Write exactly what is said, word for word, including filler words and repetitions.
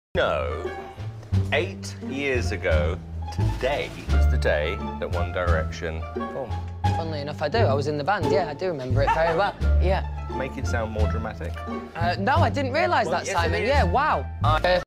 No. Eight years ago, today was the day that One Direction formed. Funnily enough, I do. I was in the band, yeah, I do remember it very well. Yeah. Make it sound more dramatic. Uh, no, I didn't realise well, that, yes, Simon. Yeah, wow. I... Uh,